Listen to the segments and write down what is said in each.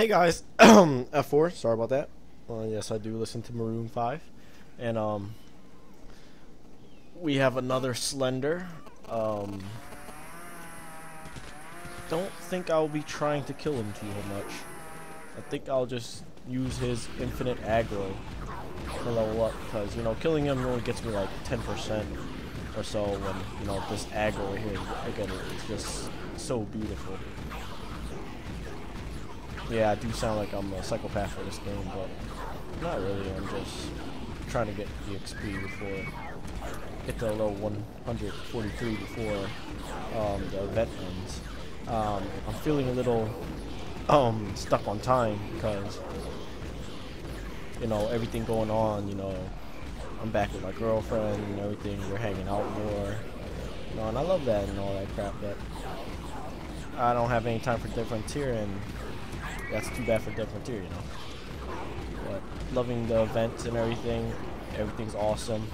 Hey guys, Ffour, sorry about that. Yes, I do listen to Maroon 5. And we have another Slender. Don't think I'll be trying to kill him too much. I think I'll just use his infinite aggro to level up, because, you know, killing him only gets me like 10% or so when, you know, this aggro right here, again, it's just so beautiful. Yeah, I do sound like I'm a psychopath for this game, but not really. I'm just trying to get the XP before hit the low 143 before the event ends. I'm feeling a little stuck on time because, you know, everything going on. You know, I'm back with my girlfriend and everything. We're hanging out more, you know, and I love that and all that crap. But I don't have any time for Froniter, and that's too bad for Froniter, you know. But loving the events and everything. Everything's awesome.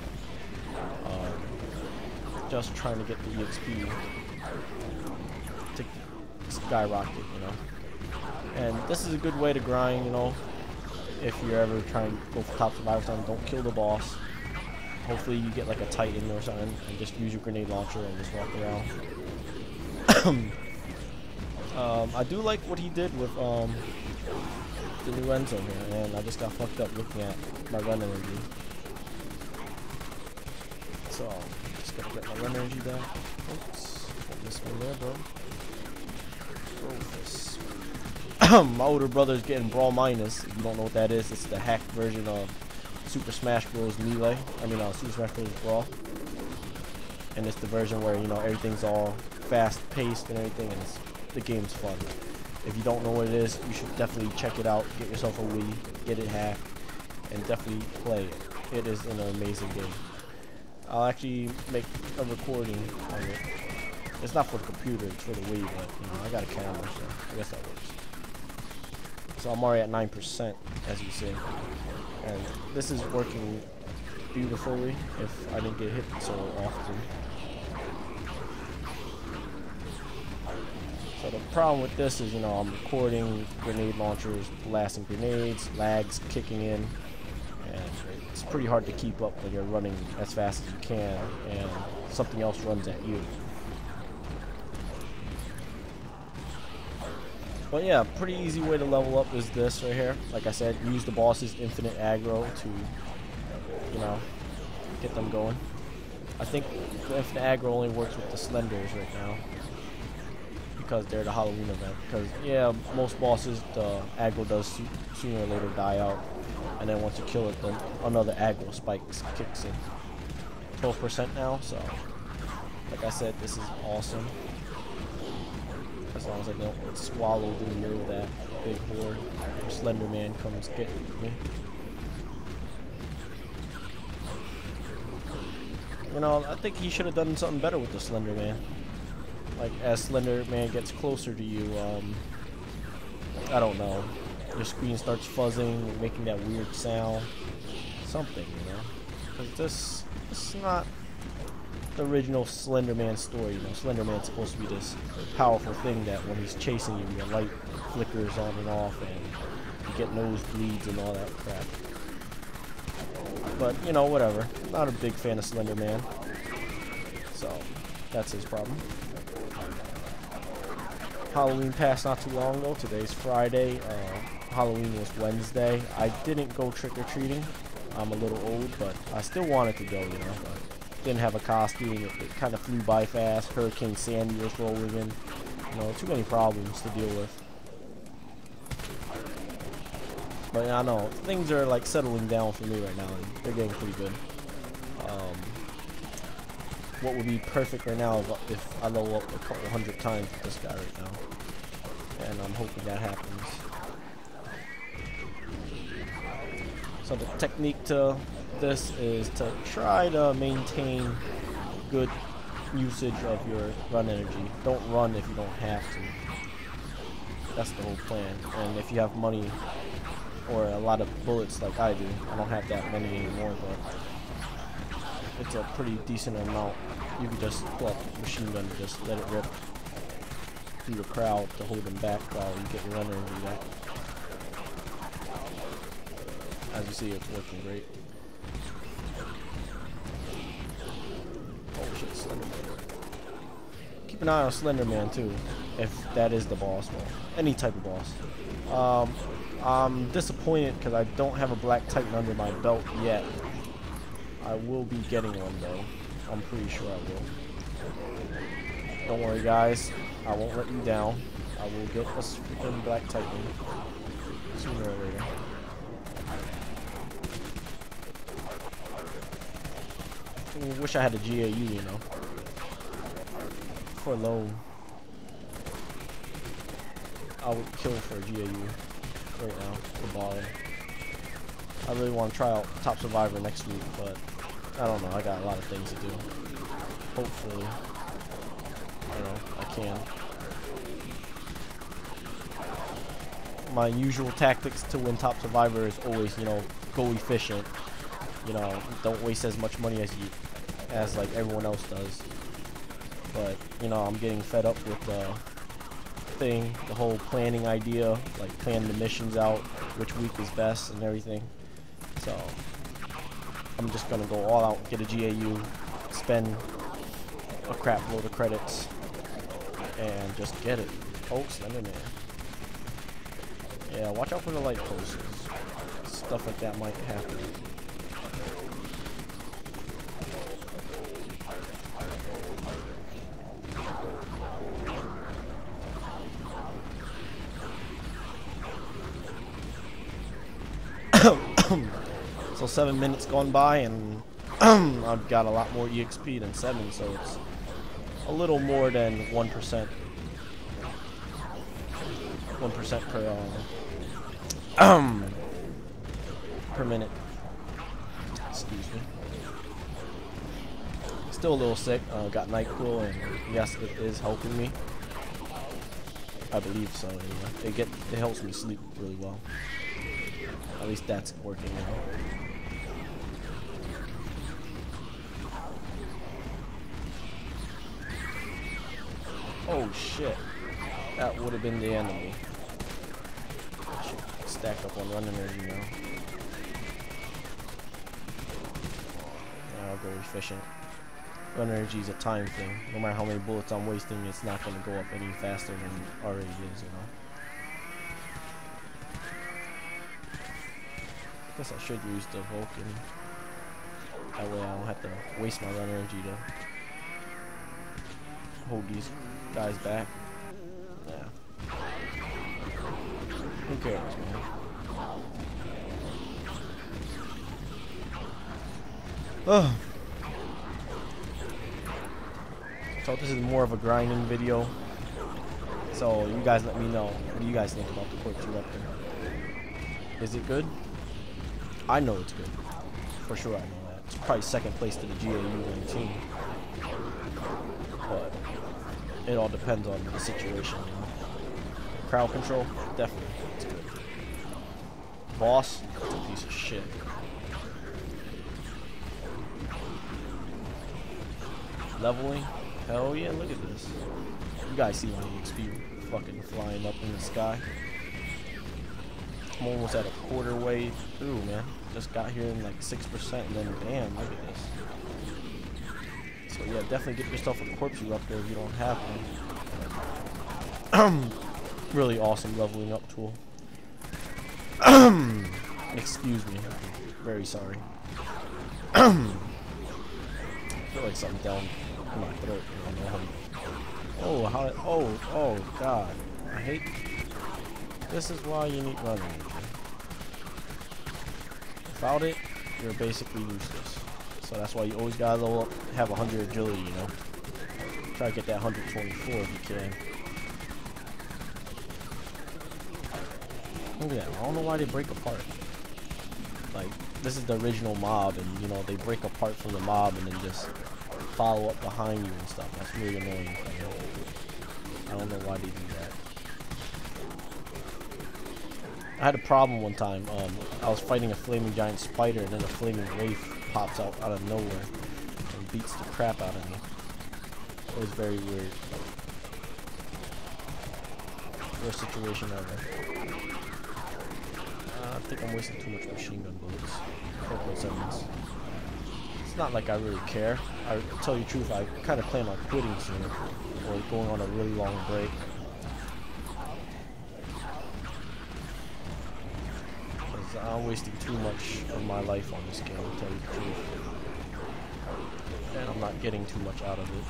Just trying to get the EXP to skyrocket, you know. And this is a good way to grind, you know. If you're ever trying to go for top survivor time, don't kill the boss. Hopefully you get like a Titan or something and just use your grenade launcher and just walk around. I do like what he did with the new end zone here, and I just got fucked up looking at my run energy. So, just gotta get my run energy back. Oops, don't miss me there, bro. This. My older brother's getting Brawl Minus. If you don't know what that is, it's the hacked version of Super Smash Bros. Melee. Super Smash Bros. Brawl. And it's the version where, you know, everything's all fast-paced and everything, and the game's fun. If you don't know what it is, you should definitely check it out. Get yourself a Wii, get it hacked, and definitely play it. It is an amazing game. I'll actually make a recording of it. It's not for the computer, it's for the Wii, but, you know, I got a camera, so I guess that works. So I'm already at 9%, as you see. And this is working beautifully if I didn't get hit so often. So the problem with this is, you know, I'm recording grenade launchers, blasting grenades, lags kicking in, and it's pretty hard to keep up when you're running as fast as you can and something else runs at you. But yeah, pretty easy way to level up is this right here. Like I said, use the boss's infinite aggro to, you know, get them going. I think the infinite aggro only works with the Slenders right now, because they're the Halloween event. Because, yeah, most bosses, the aggro does sooner or later die out. And then once you kill it, then another aggro spike kicks in. 12% now, so like I said, this is awesome. As long as I don't get swallowed in the middle of that big horde, or Slender Man comes get me. You know, I think he should have done something better with the Slender Man. Like, as Slender Man gets closer to you, I don't know, your screen starts fuzzing, making that weird sound, something, you know, because this is not the original Slender Man story. You know, Slender Man's supposed to be this powerful thing that when he's chasing you, your light flickers on and off, and you get nosebleeds and all that crap. But, you know, whatever. Not a big fan of Slender Man, so that's his problem. Halloween passed not too long ago. Today's Friday. Halloween was Wednesday. I didn't go trick-or-treating. I'm a little old, but I still wanted to go, you know. But didn't have a costume. It kind of flew by fast. Hurricane Sandy was rolling in. You know, too many problems to deal with. But yeah, I know things are like settling down for me right now, and they're getting pretty good. What would be perfect right now if I level up a couple hundred times with this guy right now, and I'm hoping that happens. So the technique to this is to try to maintain good usage of your run energy. Don't run if you don't have to. That's the whole plan. And if you have money or a lot of bullets like I do, I don't have that many anymore, but it's a pretty decent amount. You can just pull up the machine gun and just let it rip through the crowd to hold them back while you get your run energy back. As you see, it's working great. Oh shit, Slenderman. Keep an eye on Slenderman too, if that is the boss, well, any type of boss. I'm disappointed because I don't have a Black Titan under my belt yet. I will be getting one though. I'm pretty sure I will. Don't worry guys, I won't let you down. I will get a freaking Black Titan sooner or later. I wish I had a GAU, you know. For loan. I would kill for a GAU right now, for balling. I really want to try out Top Survivor next week, but I don't know, I got a lot of things to do. Hopefully, you know, I can. My usual tactics to win Top Survivor is always, you know, go efficient. You know, don't waste as much money as like everyone else does. But, you know, I'm getting fed up with the thing, the whole planning idea, like planning the missions out, which week is best and everything. So, I'm just gonna go all out, get a GAU, spend a crap load of credits, and just get it. Oh, Slenderman. Yeah, watch out for the light posts. Stuff like that might happen. So 7 minutes gone by and I've got a lot more EXP than 7, so it's a little more than 1%. 1% per minute. Excuse me. Still a little sick. Got night cool, and yes, it is helping me. I believe so. Anyway. It helps me sleep really well. At least that's working now. Oh shit. That would have been the enemy. Should stack up on run energy now. I'll go efficient. Run energy is a time thing. No matter how many bullets I'm wasting, it's not going to go up any faster than it already is, you know. I guess I should use the Vulcan. That way I don't have to waste my run energy to hold these guys back. Yeah. Who cares, man? Oh. So this is more of a grinding video. So you guys let me know. What do you guys think about the Corpse Eruptor? Is it good? I know it's good. For sure I know that. It's probably second place to the GAU in the team. But it all depends on the situation, you know. Crowd control, definitely. It's good. Boss, it's a piece of shit. Leveling, hell yeah, look at this. You guys see my EXP fucking flying up in the sky. I'm almost at a quarter way through, man. Just got here in like 6% and then bam, look at this. So yeah, definitely get yourself a Corpse Eruptor if you don't have one. Really awesome leveling up tool. Excuse me. Very sorry. I feel like something down in my throat. I don't know how. Oh god. I hate. This is why you need run energy. Without it, you're basically useless. So that's why you always gotta level up, have 100 agility, you know. Try to get that 124 if you can. Look at that. I don't know why they break apart. Like, this is the original mob, and you know, they break apart from the mob and then just follow up behind you and stuff. That's really annoying. You know? I don't know why they do that. I had a problem one time. I was fighting a flaming giant spider, and then a flaming wraith pops out of nowhere and beats the crap out of me. It was very weird. Worst situation ever. think I'm wasting too much machine gun bullets. 4.7s. It's not like I really care. I tell you the truth, I kind of plan on quitting soon, or going on a really long break. Because I'm wasting too much of my life on this game, to tell you the truth. And I'm not getting too much out of it.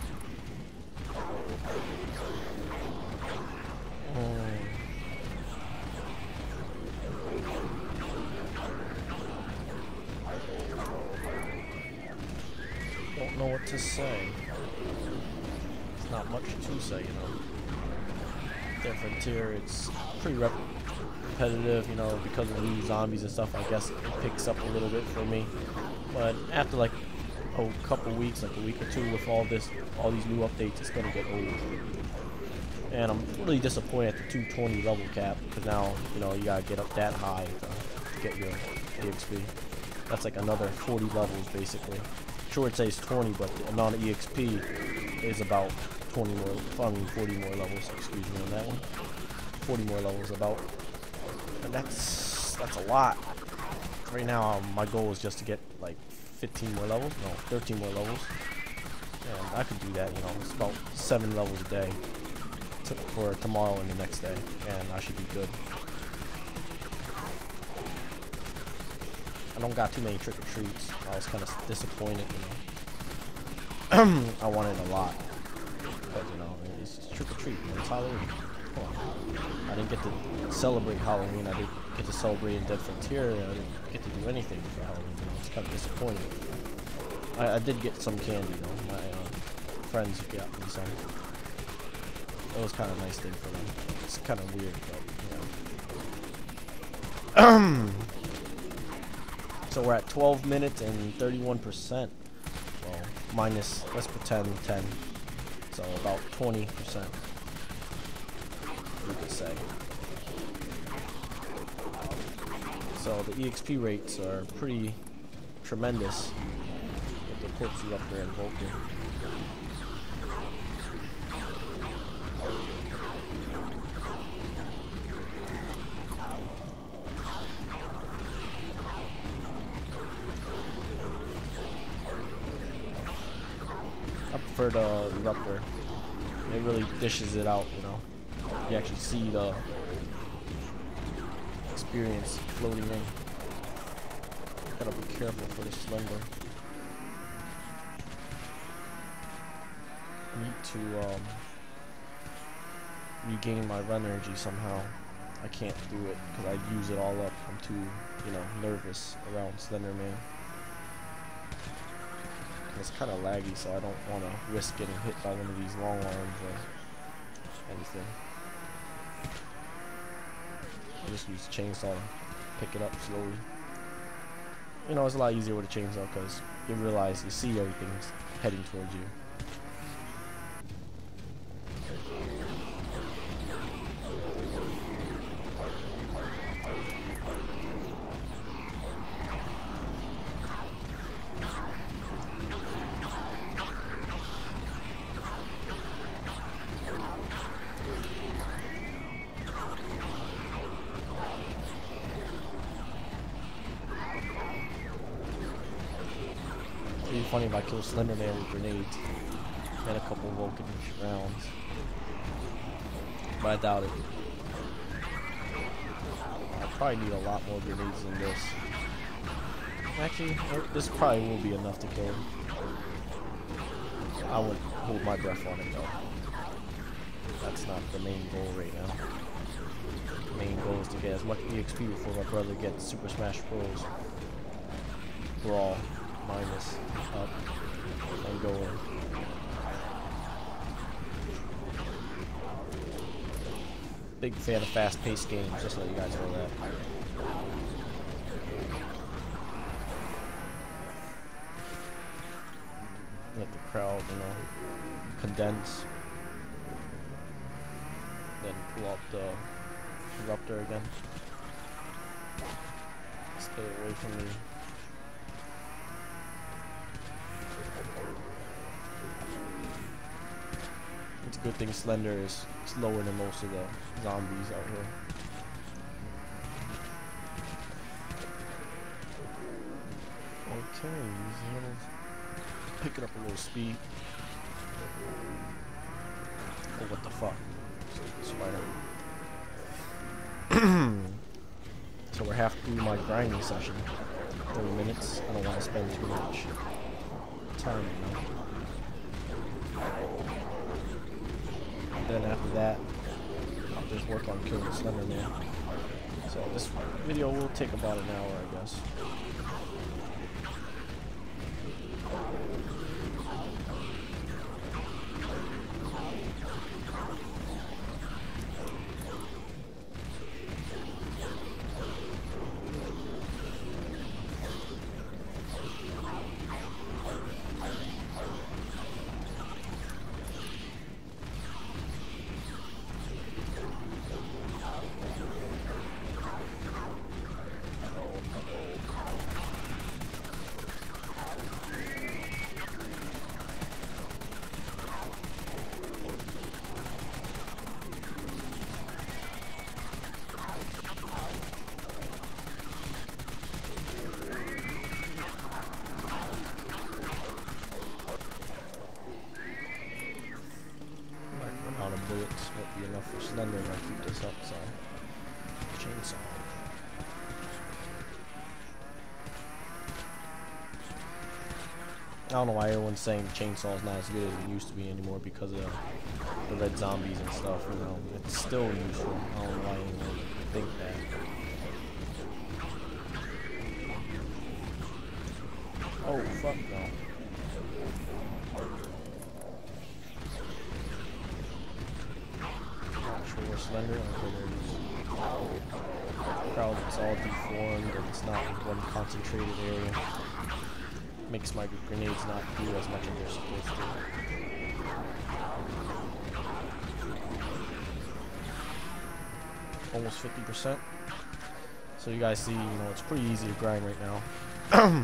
Don't know what to say. There's not much to say, you know. Froniter, it's pretty repetitive, you know, because of the new zombies and stuff. I guess it picks up a little bit for me. But after like a couple weeks, like a week or two, with all these new updates, it's gonna get old. And I'm really disappointed at the 220 level cap, because now, you know, you gotta get up that high to get your EXP. That's like another 40 levels basically. Sure, it says 20, but the amount of EXP is about 20 more, 40 more levels, excuse me on that one. 40 more levels about. And that's a lot. Right now, my goal is just to get like 15 more levels, no, 13 more levels. And I could do that, you know, it's about 7 levels a day for tomorrow and the next day, and I should be good. I don't got too many trick-or-treats. I was kind of disappointed, you know. I wanted a lot, but you know, it's trick-or-treat, it's Halloween. Come on. I didn't get to celebrate Halloween. I didn't get to celebrate in Dead Frontier. I didn't get to do anything for Halloween. You know, it's kind of disappointing. I did get some candy though. My friends got me some. It was kind of a nice thing for them. It's kind of weird, but you know. So we're at 12 minutes and 31%. Well, minus, let's pretend 10. So about 20%. You could say. So the EXP rates are pretty tremendous with the corpse up there invoking. I prefer the eruptor. It really dishes it out, you know. You actually see the experience floating in. Gotta be careful for the slender. I need to regain my run energy somehow. I can't do it because I use it all up. I'm too, you know, nervous around Slender Man. It's kind of laggy, so I don't want to risk getting hit by one of these long arms or anything. I just use the chainsaw to pick it up slowly. You know, it's a lot easier with a chainsaw because you realize, you see everything's heading towards you. It'd be funny if I kill Slender Man with grenades and a couple Vulcan rounds, but I doubt it. I probably need a lot more grenades than this. Actually, this probably will be enough to kill him. I wouldn't hold my breath on it though. That's not the main goal right now. The main goal is to get as much EXP before my brother gets Super Smash Bros. Brawl minus up and going. Big fan of fast-paced games, just to let you guys know that. Let the crowd, you know, condense. Then pull out the eruptor again. Stay away from me. It's a good thing Slender is slower than most of the zombies out here. Okay, he's a little picking up a little speed. Oh, what the fuck? Spider. So we're half through my grinding session. 30 minutes. I don't want to spend too much time, you know. Then after that, I'll just work on killing Slenderman. So this video will take about an hour, I guess. Bullets won't be enough for Slender if I keep this up, so chainsaw. I don't know why everyone's saying the chainsaw is not as good as it used to be anymore because of the red zombies and stuff, you know. It's still useful. I don't know why anyone would think that. Oh, fuck no. Slender, okay, there's crowd that's all deformed and it's not in one concentrated area. Makes my grenades not do as much as they're supposed to. Almost 50%. So you guys see, you know, it's pretty easy to grind right now.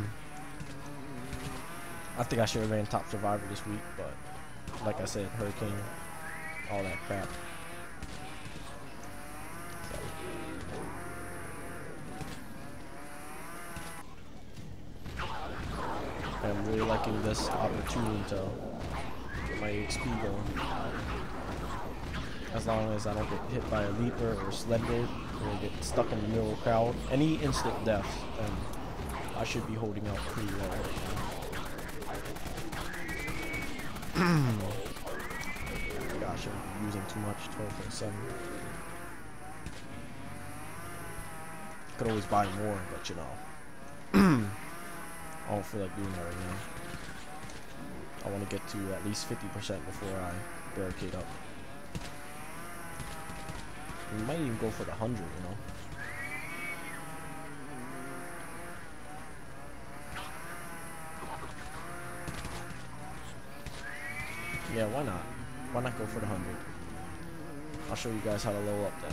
I think I should have ran top survivor this week, but like I said, hurricane, all that crap. I'm really liking this opportunity to get my XP going. As long as I don't get hit by a leaper or slender or get stuck in the middle of the crowd. Any instant death, then I should be holding out pretty well right now. Gosh, I'm using too much, 12.7. Could always buy more, but you know. I don't feel like doing that right now. I want to get to at least 50% before I barricade up. We might even go for the 100, you know. Yeah, why not? Why not go for the 100? I'll show you guys how to level up then.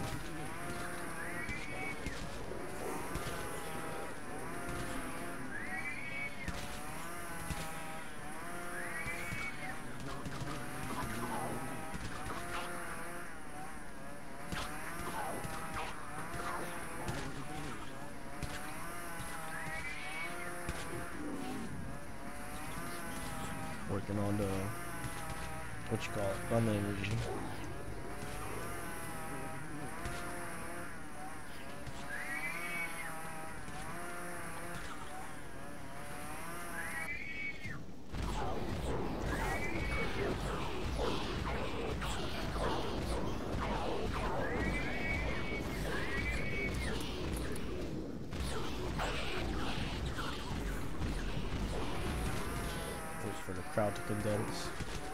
Working on the, what you call it, run energy. For the crowd to condense.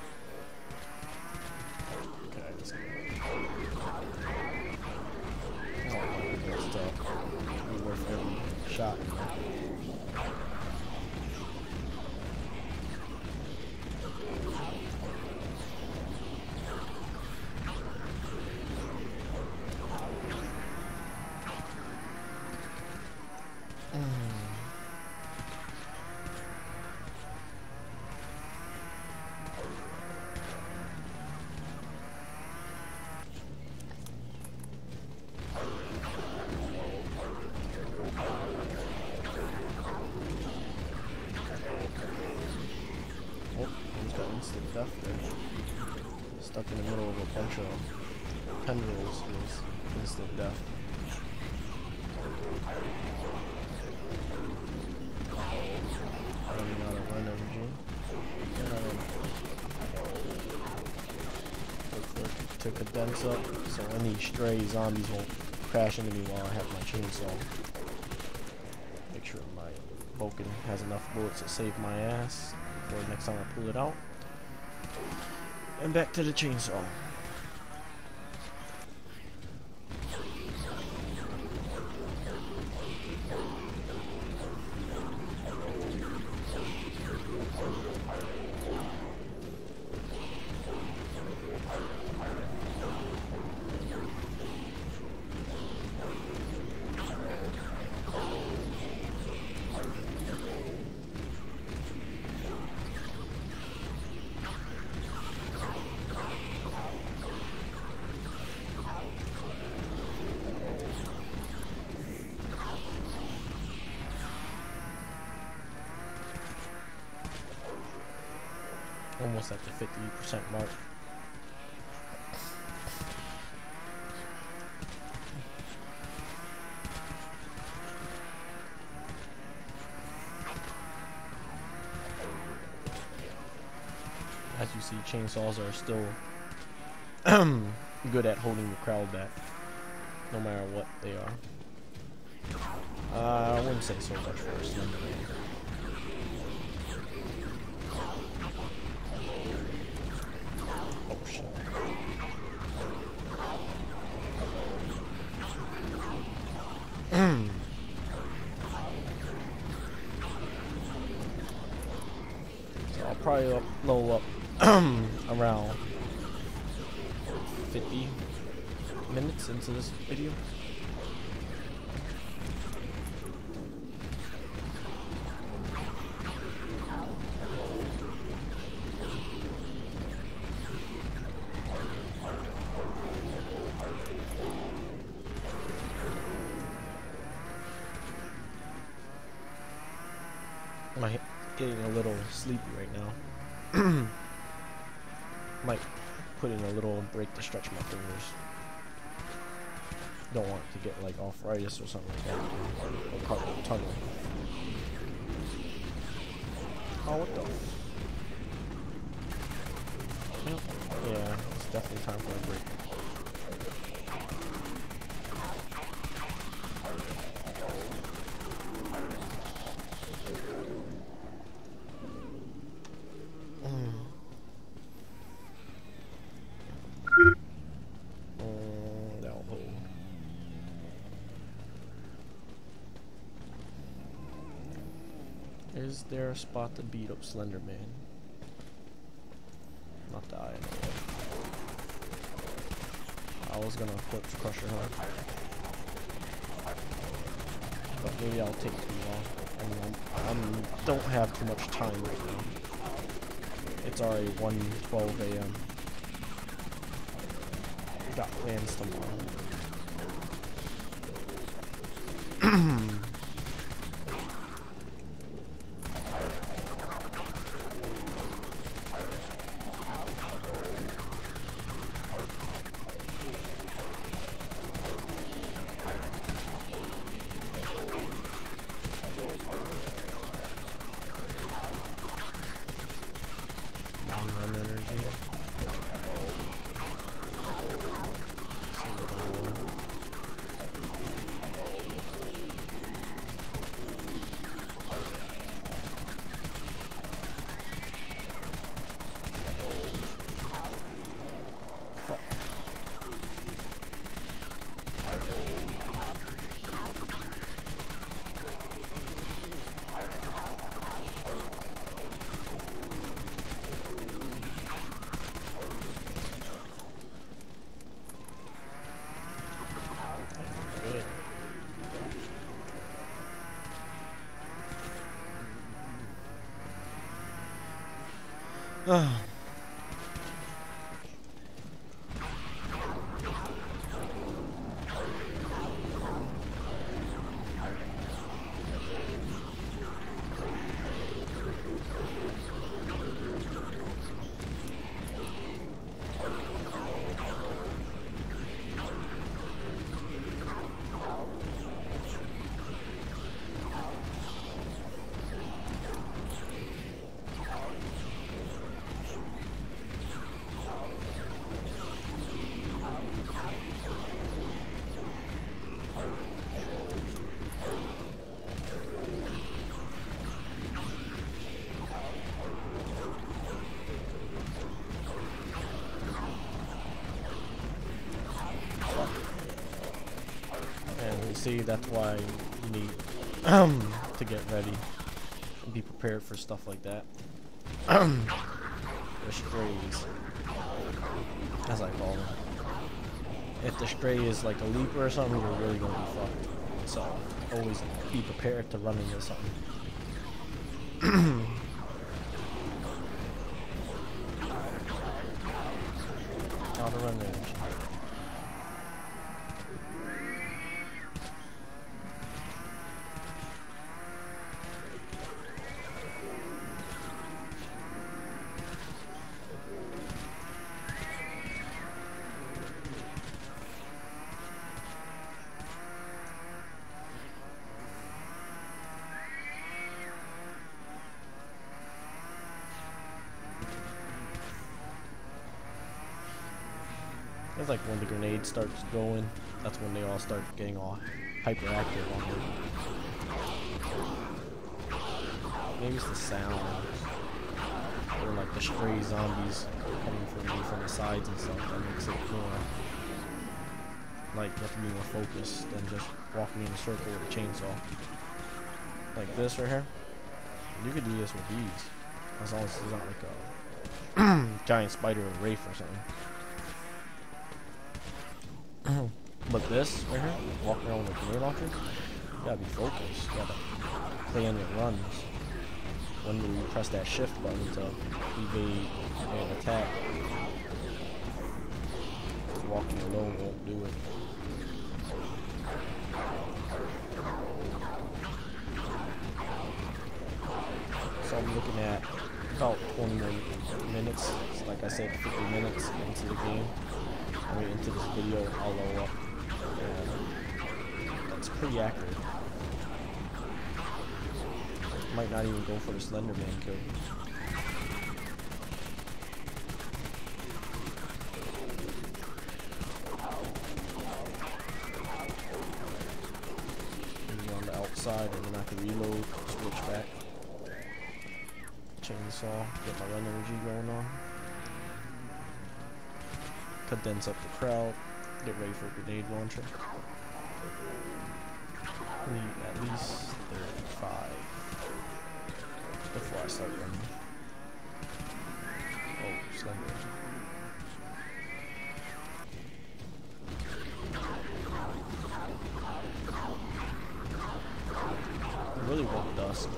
Okay, let's go. Oh, that's tough. Be worth every shot. death there. Stuck in the middle of a bunch of tendrils is instant death. Running out of run energy. Look for it to condense up so any stray zombies won't crash into me while I have my chainsaw. Make sure my Vulcan has enough bullets to save my ass before next time I pull it out. And back to the chainsaw. Almost at the 50% mark. As you see, chainsaws are still good at holding the crowd back, no matter what they are. I wouldn't say so much for a Slender Man. So I'll probably low up around 50 minutes into this video. I'm getting a little sleepy right now. Might put in a little break to stretch my fingers. Don't want to get like arthritis or something like that. Or carpal tunnel. Oh, what the? Yep. Yeah, it's definitely time for a break. Is there a spot to beat up Slender Man? Not that I know of. I was gonna corpse crusher her, but maybe I'll take too long. I don't have too much time right now. It's already 1:12 a.m. Got plans tomorrow. see, that's why you need to get ready and be prepared for stuff like that. The strays, as I call them. If the stray is like a leaper or something, you're really gonna be fucked. So always be prepared to run into something. How to run range. It's like when the grenade starts going, that's when they all start getting all hyperactive on it. Maybe it's the sound. Or like the stray zombies coming from me from the sides and stuff. That makes it more, like, you have to be more focused than just walking in a circle with a chainsaw. Like this right here. You could do this with these. As long as it's not like a giant spider or wraith or something. But this right here, walking around with a grenade launcher, you gotta be focused. You gotta plan your runs. When you press that shift button to evade and attack, walking alone won't do it. So I'm looking at about 20 minutes. Like I said, 50 minutes into the game. I mean, into this video, I'll lower up. That's pretty accurate. Might not even go for the Slender Man kill. Maybe on the outside, and then I can reload, switch back. Chainsaw, get my run energy going on. Condense up the crowd, get ready for a grenade launcher. Need at least 35 before I start running. Oh, Slender. I really want dust.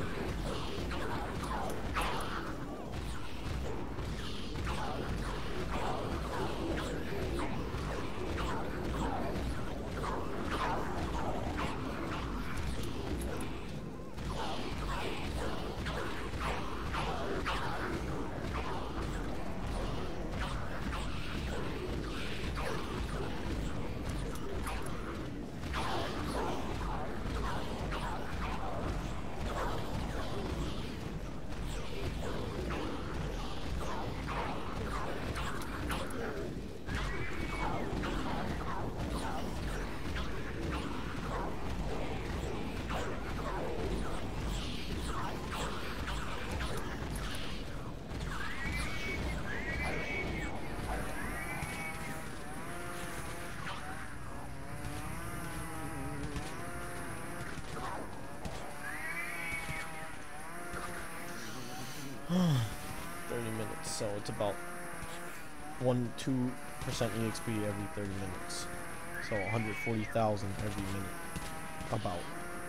So it's about 1-2% EXP every 30 minutes. So 140,000 every minute. About.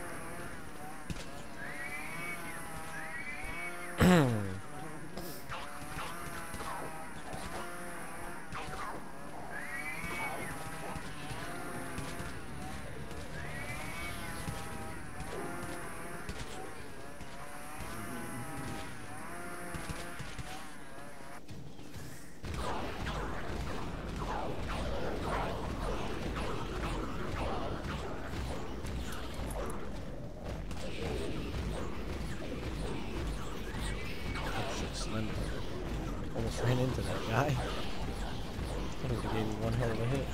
Almost ran into that guy. I thought he would have gave me one hell of a hit.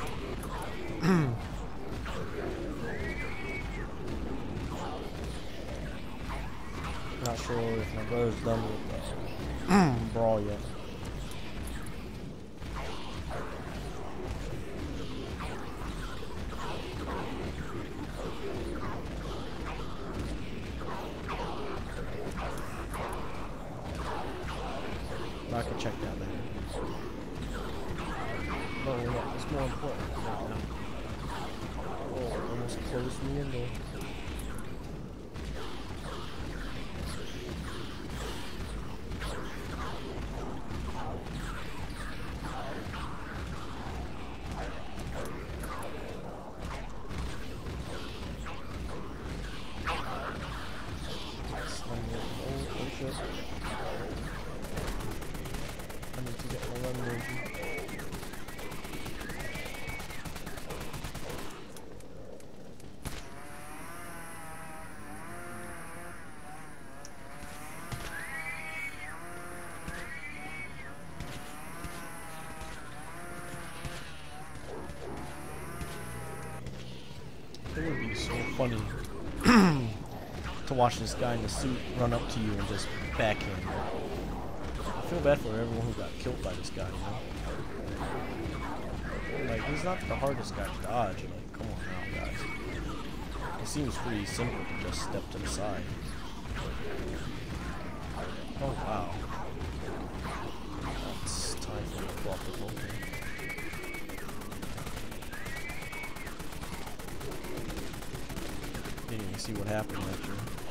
Not sure if my brother's done with the brawl yet. check that later. No, yeah, it's more important right now. Oh, almost closed me in there. I need to get my run energy. It would be so funny to watch this guy in the suit run up to you and just backhand. I feel bad for everyone who got killed by this guy, you know? Like, he's not the hardest guy to dodge. Like, come on now, guys. It seems pretty simple to just step to the side. Oh, wow. It's time for me to pull off the bolt. Didn't even see what happened after.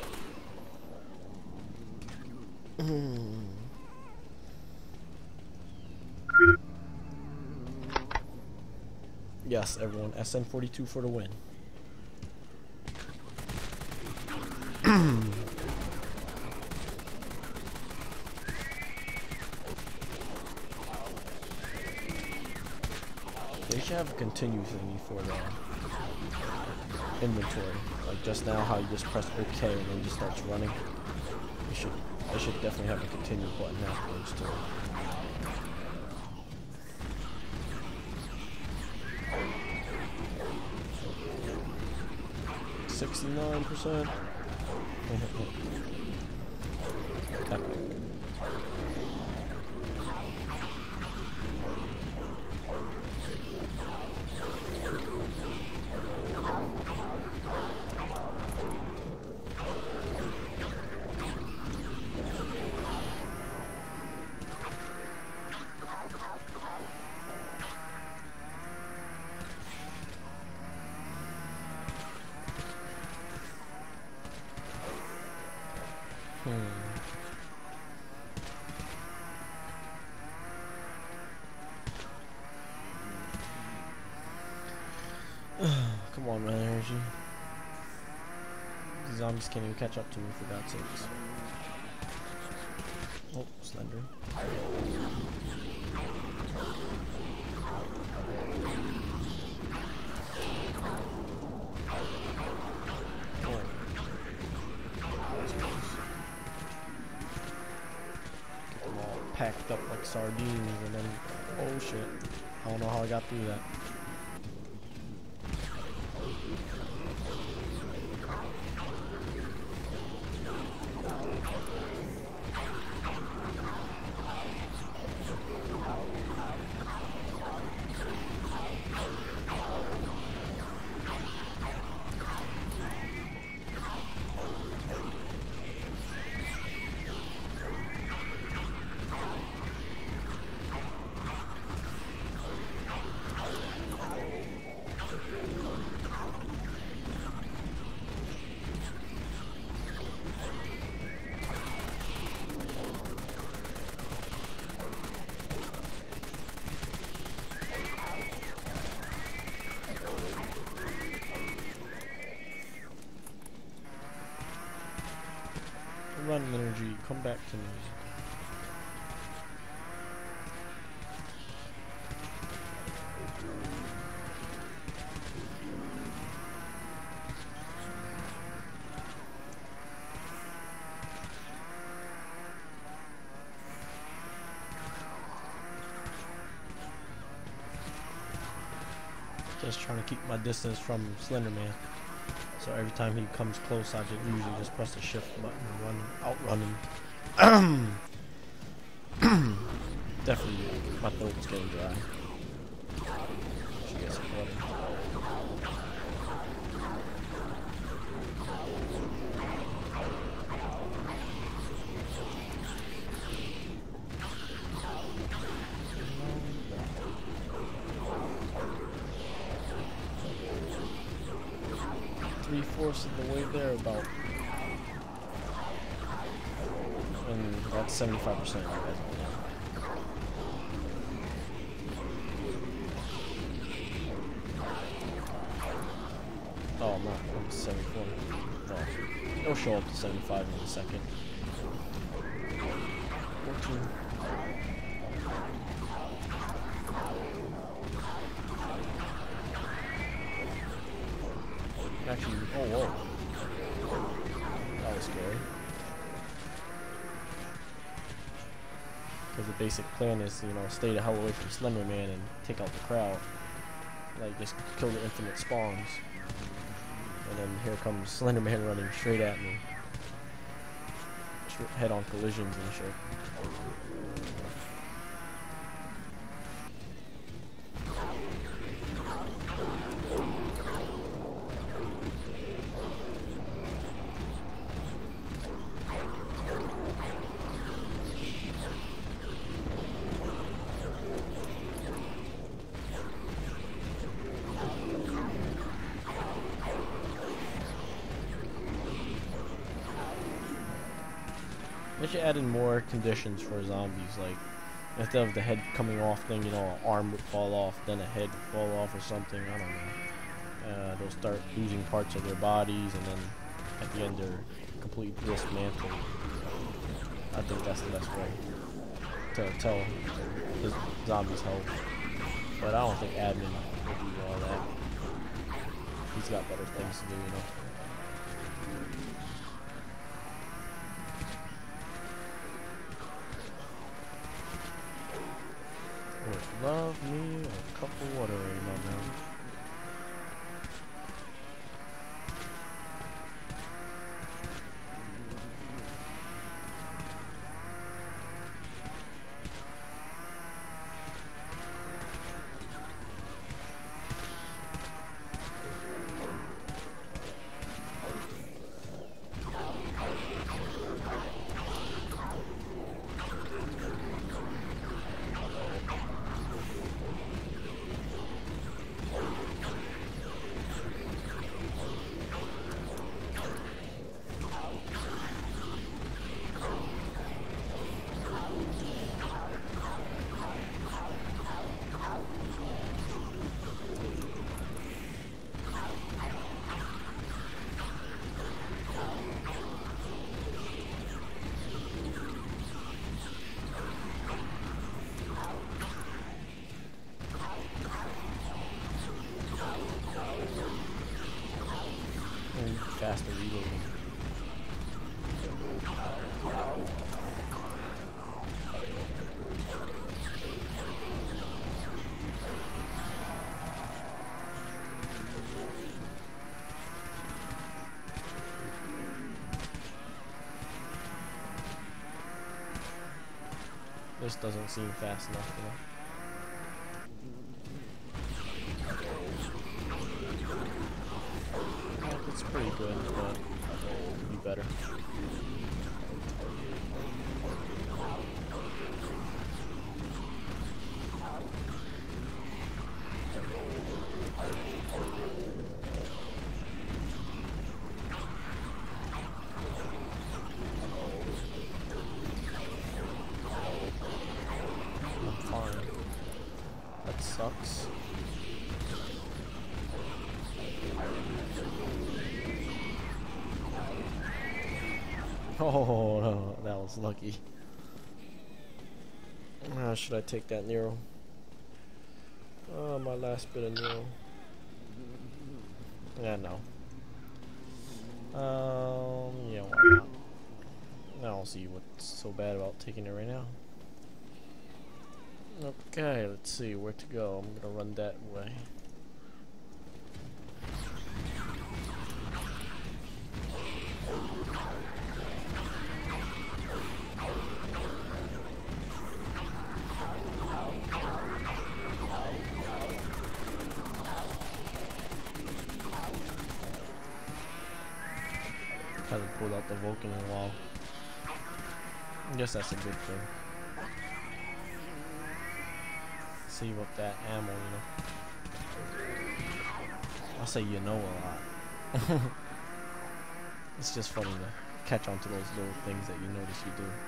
Yes, everyone, SN42 for the win. They should have a continue thingy for the inventory. Like just now, how you just press OK and then it just starts running. They should definitely have a continue button afterwards too. $69%. Epic. Come on, man, energy. These zombies can't even catch up to me, for God's sakes. Oh, Slender. Packed up like sardines and then, oh shit, I don't know how I got through that. Run energy, come back to me. Just trying to keep my distance from Slender Man. So every time he comes close, I usually just press the shift button and outrun him. Definitely, my throat's getting dry. Should get some water. 3/4 of the way there about. And that's 75%, you guys don't know. Oh, I'm not. I'm 74. No. It'll show up to 75 in a second. 14. Actually, oh, whoa. That was scary. Because the basic plan is, you know, stay the hell away from Slender Man and take out the crowd. Like, just kill the infinite spawns. And then here comes Slender Man running straight at me. Head-on collisions and shit. They should add in more conditions for zombies, like instead of the head coming off thing, you know, an arm would fall off, then a head would fall off or something, I don't know. They'll start losing parts of their bodies, and then at the end they're completely dismantled. I think that's the best way to tell the zombies' health. But I don't think admin will do all that. He's got better things to do, you know. Love me a cup of water in my mouth. Faster reloading. This doesn't seem fast enough for them. It's pretty good, but it could be better. I'm fine. That sucks. Oh no, that was lucky. Should I take that Nero? Oh, my last bit of Nero. Yeah, no. Yeah, why not? I don't see what's so bad about taking it right now. Okay, let's see where to go. I'm gonna run that way. Haven't pulled out the Vulcan in a while. I guess that's a good thing. Save up that ammo, you know. I'll say you know a lot. It's just funny to catch on to those little things that you notice you do.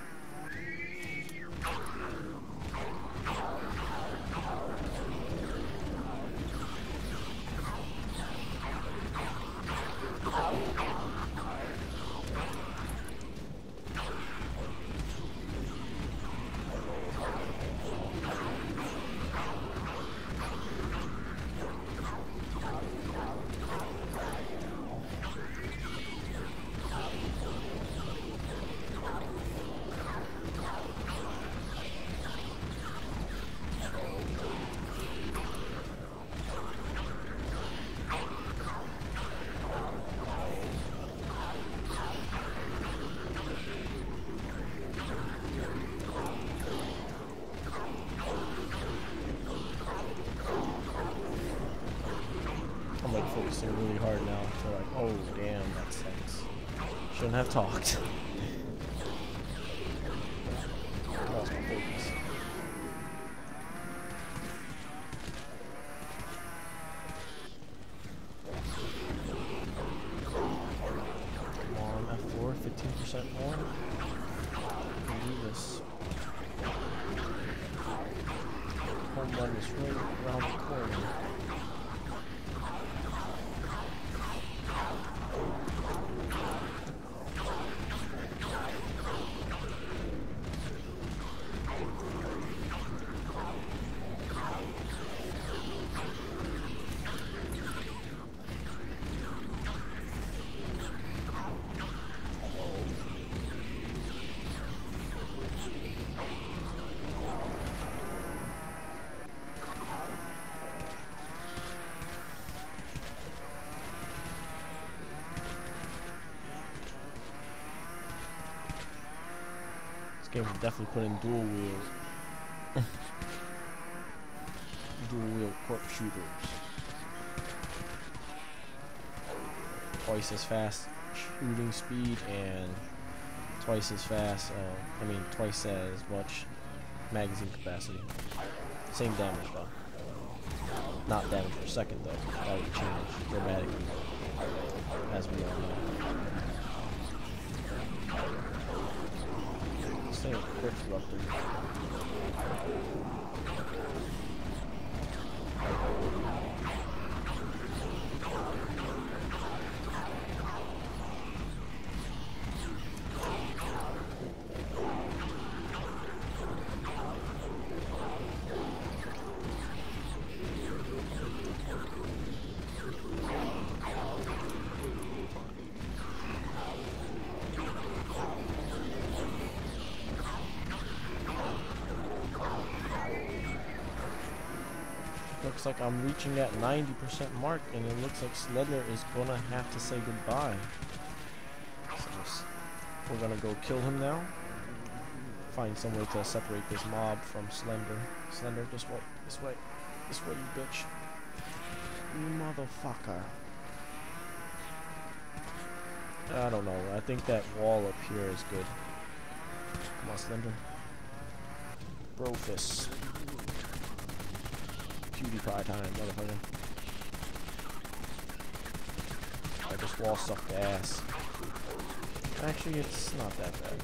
I'm like focusing really hard now. They're like, oh damn, that sucks. Shouldn't have talked. Lost my focus. Come on, Ffour, 15% more. We can do this. Home run is right around the corner. Game will definitely put in dual wheels. Dual wheel corp shooters. Twice as fast shooting speed and twice as fast, twice as much magazine capacity. Same damage though. Not damage per second though. That would change dramatically, as we all know. Same quick disruptor. Looks like I'm reaching that 90% mark, and it looks like Slender is gonna have to say goodbye. So we're gonna go kill him now. Find some way to separate this mob from Slender. Slender, this way, this way, this way, you bitch. You motherfucker. I don't know. I think that wall up here is good. Come on, Slender. Brofist. PewDiePie time, motherfucker. I just wall sucked the ass. Actually, it's not that bad.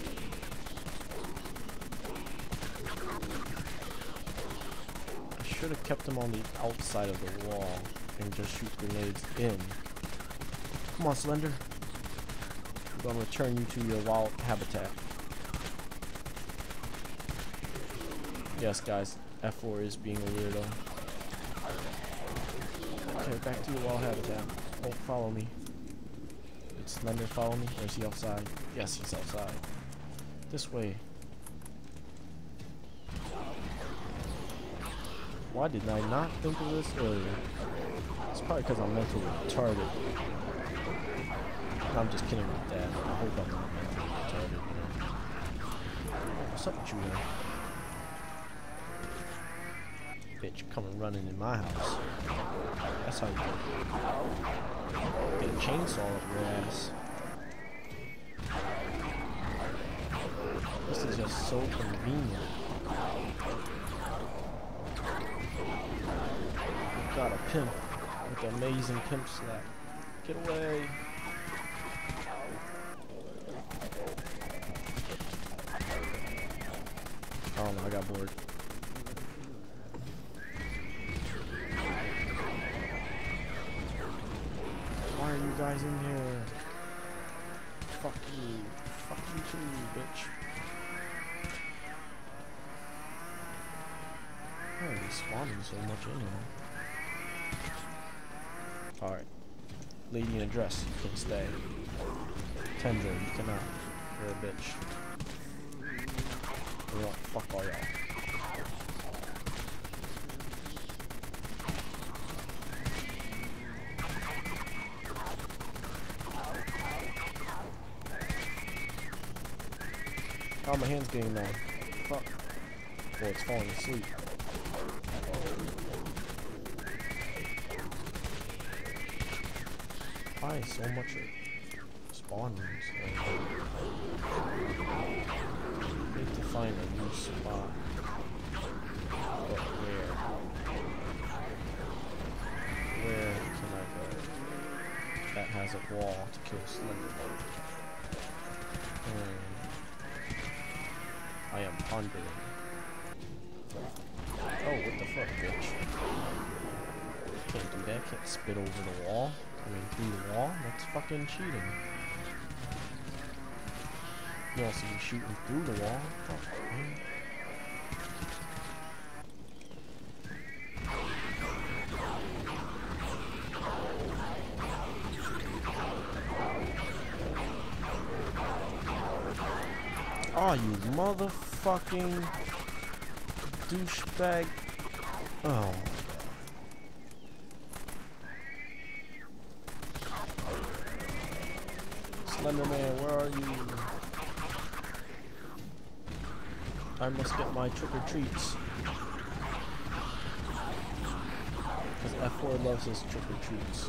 I should have kept him on the outside of the wall and just shoot grenades in. Come on, Slender. I'm gonna return you to your wild habitat. Yes, guys, Ffour is being a weirdo. Okay, back to your wild habitat. Don't follow me. Did Slender follow me? Or is he outside? Yes, he's outside. This way. Why did I not think of this earlier? It's probably because I'm mentally retarded. I'm just kidding with that. I hope I'm not mentally retarded, you know. What's up with you there? Bitch coming running in my house. That's how you get a chainsaw up your ass. This is just so convenient. We've got a pimp with amazing pimp slap. Get away. Fuck you. Fuck you too, bitch. Why are they spawning so much in here? Alright. Lady in a dress, you can stay. Tendril, you cannot. You're a bitch. You know what? Fuck all y'all. Oh, my hand's getting numb. Fuck. Oh, it's falling asleep. Why so much spawn rooms? Need to find a new spot. But where? Where can I go? That has a wall to kill Slenderman. I am pondering. Oh, what the fuck, bitch? Can't do that. Can't spit over the wall. I mean, through the wall? That's fucking cheating. You also be shooting through the wall. Oh, man. Oh, you motherfucking douchebag. Oh. Slenderman, where are you? I must get my trick or treats. Because Ffour loves his trick or treats.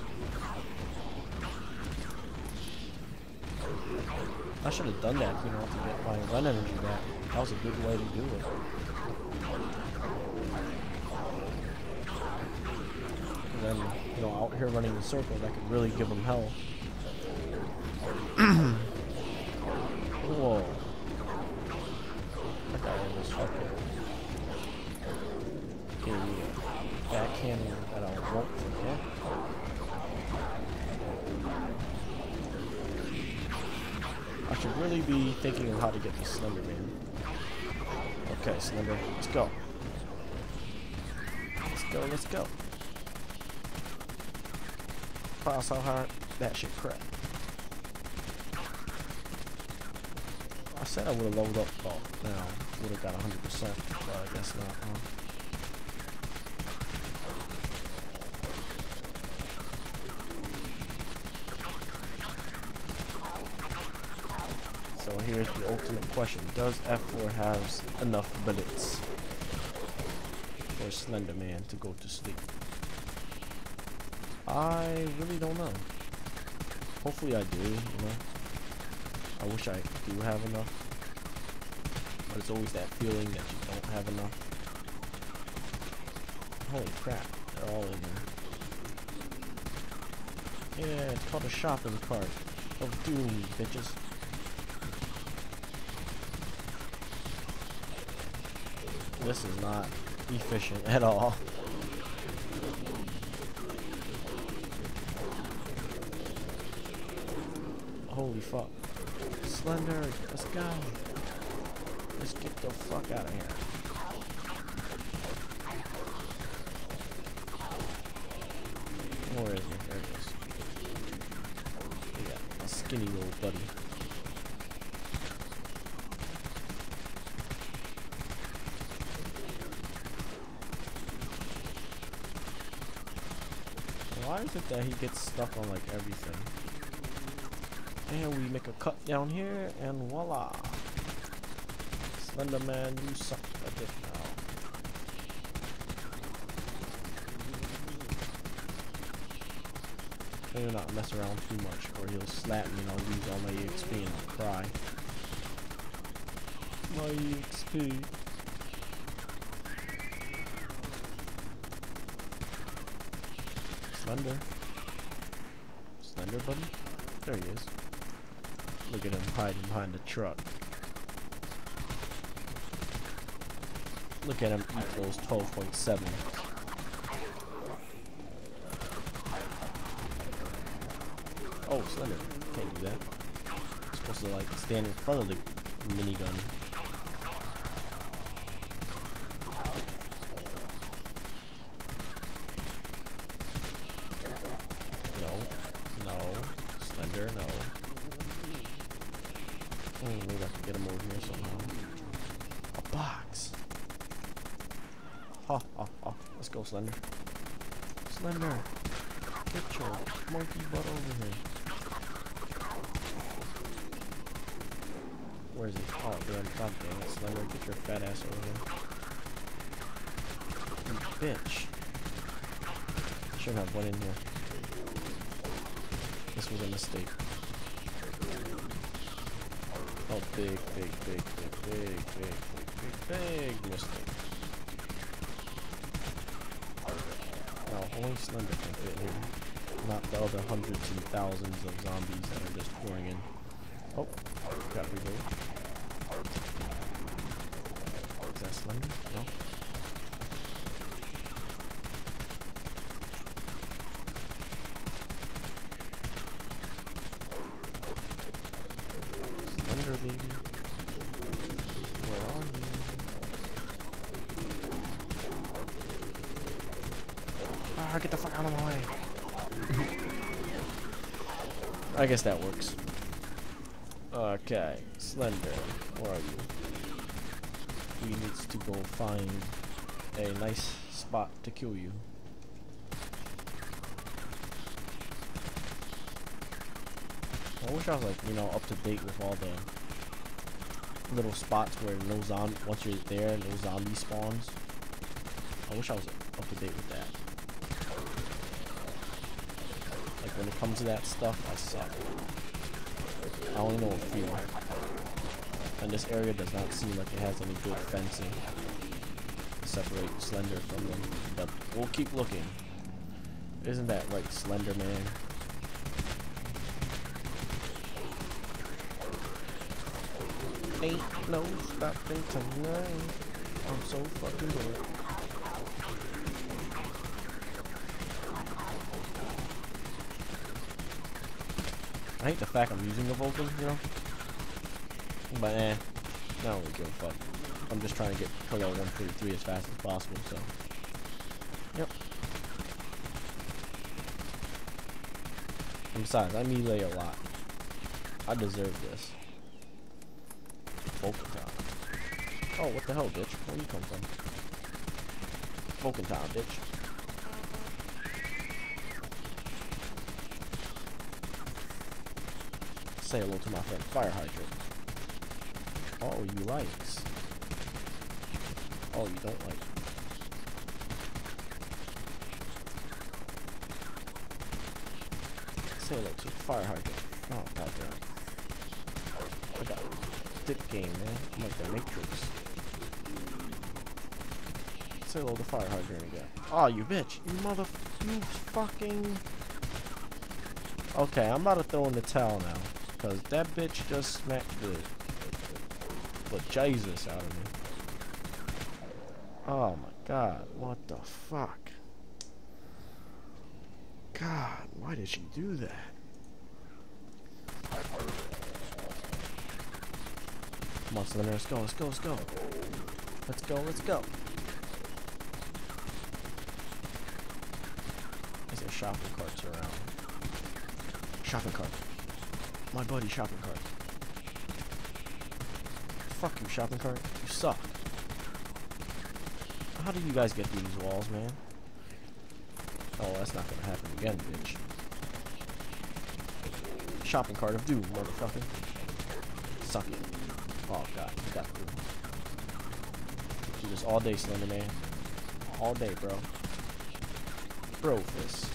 I should have done that, you know, to get my run energy back. That was a good way to do it. And then, you know, out here running in circles, I could really give him hell. Whoa. That guy was fucking giving me a backhand that I won't forget. I should really be thinking of how to get the Slenderman. Okay, Slender, let's go. Let's go, let's go. Class how hard that shit crap. I said I would have leveled up. Oh, now would have got 100%, but I guess not, huh? So here's the ultimate question. Does Ffour have enough bullets for Slenderman to go to sleep? I really don't know. Hopefully I do, you know. I wish I do have enough. But it's always that feeling that you don't have enough. Holy crap, they're all in there. Yeah, it's called a shopping cart of doom, bitches. This is not efficient at all. Holy fuck. Slender, let's go. Let's get the fuck out of here. Where is he? There he is. Yeah, a skinny little buddy. Why is it that he gets stuck on like everything? And we make a cut down here, and voila! Slenderman, you suck a dick now. Better not mess around too much, or he'll slap me and I'll lose all my EXP and I'll cry. My EXP. Slender. Slender buddy? There he is. Look at him hiding behind the truck. Look at him eat those 12.7. Oh, Slender. Can't do that. It's supposed to like stand in front of the minigun. No, no, Slender, no. Maybe I can get him over here somehow. A box. Ha ha ha. Let's go, Slender. Slender, get your monkey butt over here. Where is he? Oh, damn, god damn it, Slender, get your fat ass over here. You bitch. Shouldn't have went in here. This was a mistake. Oh, big mistake. No, only Slender can fit here. Not the other hundreds and thousands of zombies that are just pouring in. Oh, got reloaded. Is that Slender? No. Slender, baby. Where are you? Ah, get the fuck out of my way. I guess that works. Okay, Slender, where are you? We need to go find a nice spot to kill you. I wish I was like, you know, up to date with all the little spots where no zombie, once you're there, no zombie spawns. I wish I was up to date with that. Like when it comes to that stuff, I suck. I only know a few. And this area does not seem like it has any good fencing to separate Slender from them. But we'll keep looking. Isn't that right, Slender Man? Ain't no stopping tonight. I'm so fucking good. I hate the fact I'm using the Vulcan, you know? But I don't really give a fuck. I'm just trying to get Kilo 133 as fast as possible, so. Yep. And besides, I melee a lot. I deserve this. Vulcan time. Oh, what the hell, bitch? Where you come from? Vulcan time, bitch. Say hello to my friend Fire Hydrant. Oh, you likes. Oh, you don't like. Say hello to Fire Hydrant. Oh, goddamn. I got a dip game, man. I'm like the Matrix. Say hello to Fire Hydrant again. Oh, you bitch. You fucking. Okay, I'm about to throw in the towel now. Because that bitch just smacked the Jesus out of me. Oh my god, what the fuck? God, why did she do that? Come on, Slender, let's go, let's go, let's go. Let's go, let's go. There's a shopping carts around. Shopping cart. My buddy, shopping cart. Fuck you, shopping cart. You suck. How do you guys get through these walls, man? Oh, that's not gonna happen again, bitch. Shopping cart of doom, motherfucker. Suck it. Oh god, you got through. Do this all day, Slender Man. All day, bro. Bro fist.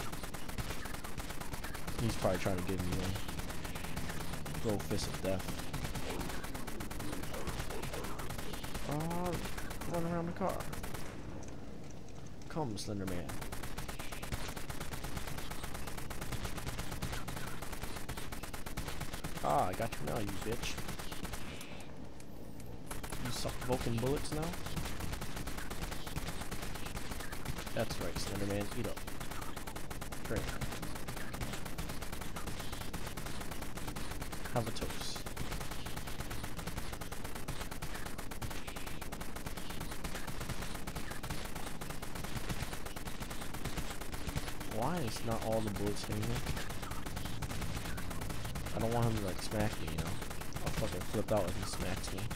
He's probably trying to give me one. Bro fist of death. Run around the car. Come, Slender Man. Ah, I got you now, you bitch. You suck Vulcan bullets now? That's right, Slender Man. Eat up. Drink. Have a toast. Why is not all the bullets hitting him? I don't want him to like smack me, you know. I'll fucking flip out if he smacks me.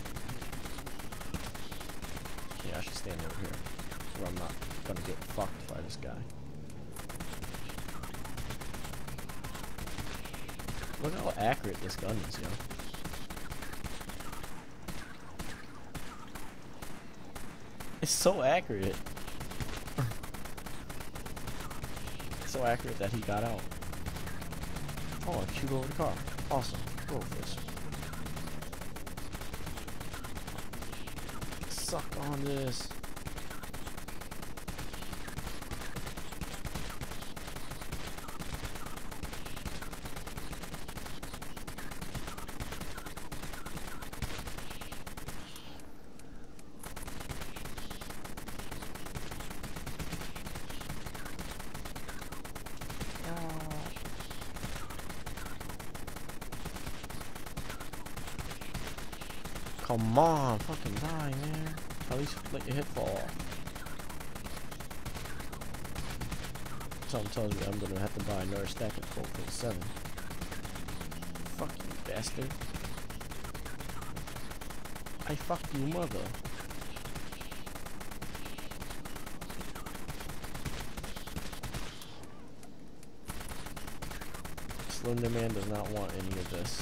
Yeah, I should stand over here where I'm not gonna get fucked by this guy. Look how accurate this gun is, yo. It's so accurate. So accurate that he got out. Oh, I shoot over the car. Awesome. Go for this. Suck on this. Come on, fucking die, man. At least let your hit fall off. Something tells me I'm gonna have to buy another stack of 12.7. Fuck you, bastard. I fucked you, mother. Slender Man does not want any of this.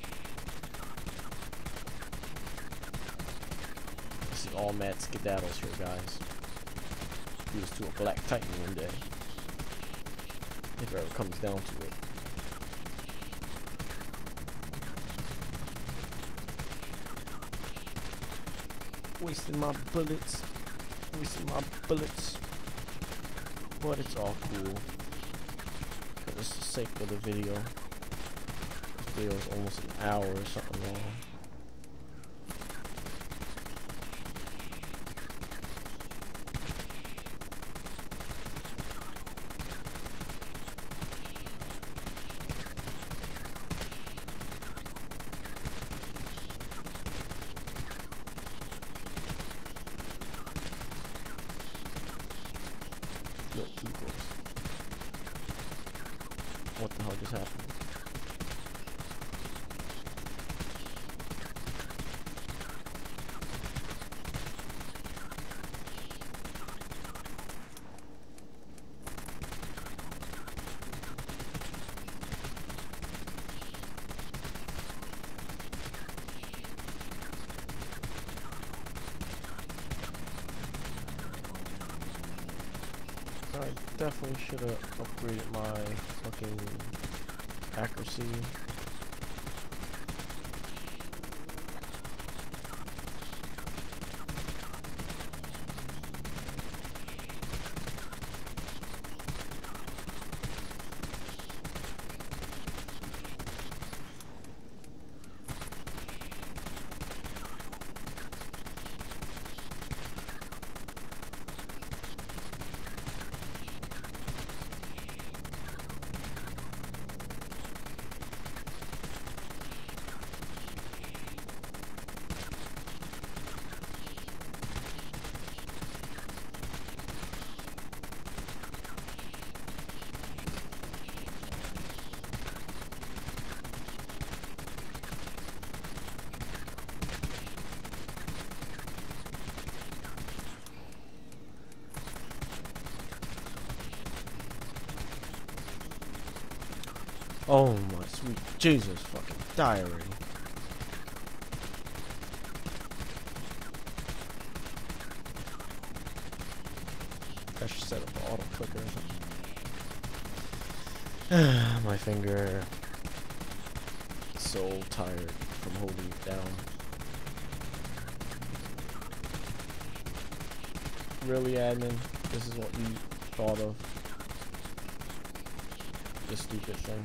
All mad skedaddles here, guys. He was to a black titan one day. If it ever comes down to it. Wasting my bullets. Wasting my bullets. But it's all cool. For the sake of the video. This video is almost an hour or something long. What the hell just happened? I definitely should have upgraded my fucking accuracy. Oh my sweet Jesus, fucking die already. I should set up an auto clicker or something. My finger is so tired from holding it down. Really, admin? This is what you thought of? This stupid thing.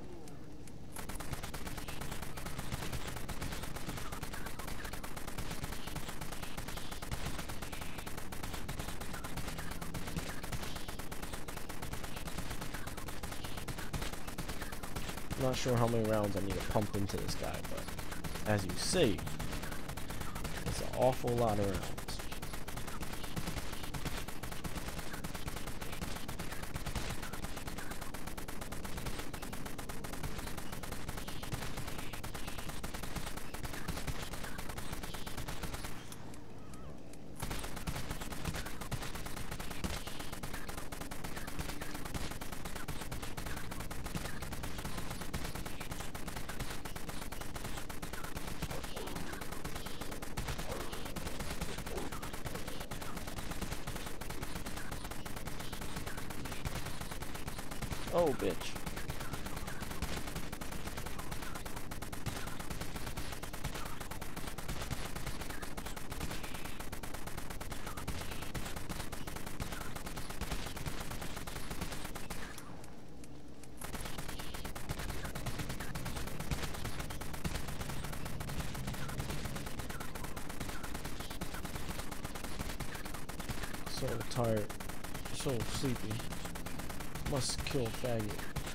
I'm not sure how many rounds I need to pump into this guy, but as you see, it's an awful lot of rounds. Oh, bitch. So tired, so sleepy. Must kill faggot.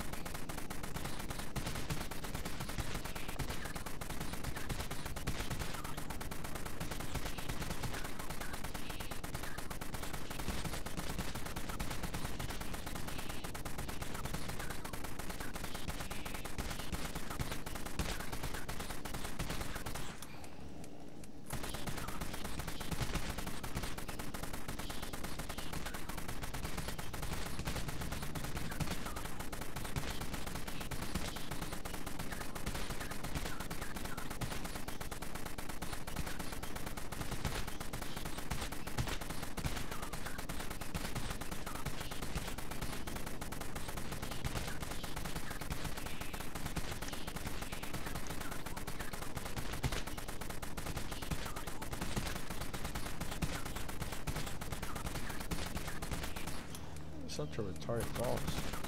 Such a retarded boss.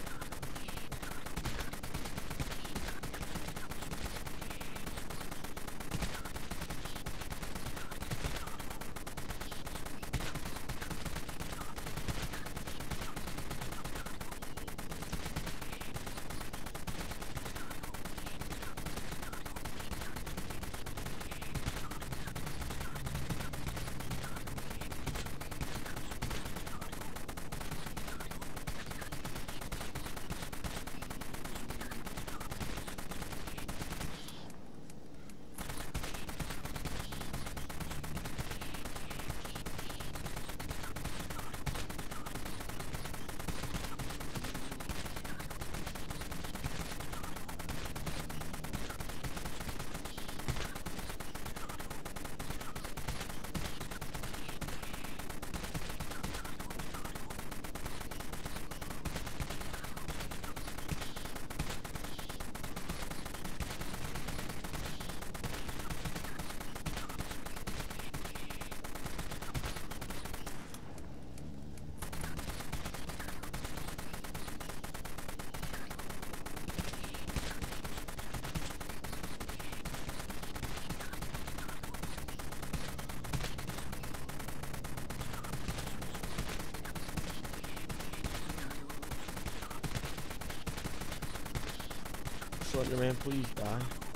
Slender Man, please die.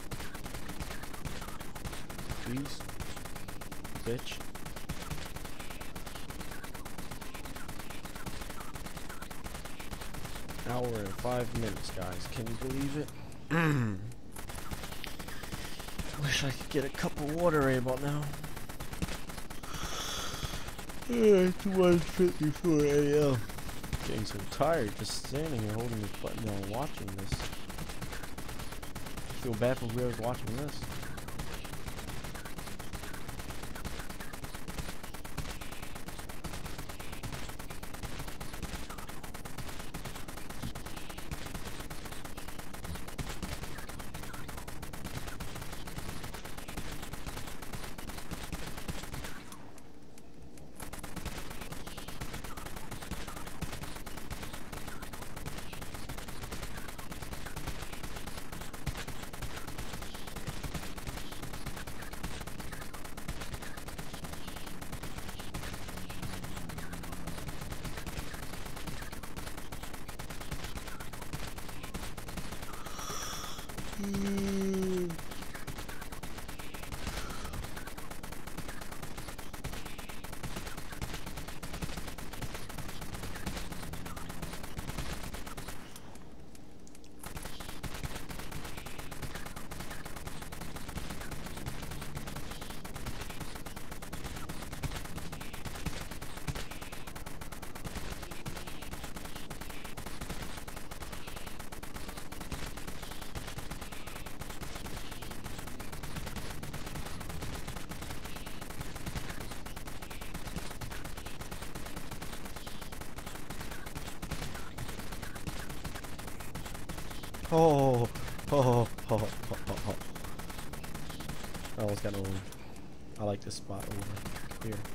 Please. Bitch. Hour and 5 minutes, guys. Can you believe it? Wish I could get a cup of water right about now. It's 1:54 a.m. Getting so tired just standing here holding this button down watching this. Feel bad for whoever's watching this. Oh, oh, oh, oh, oh. I almost got over. I like this spot over here.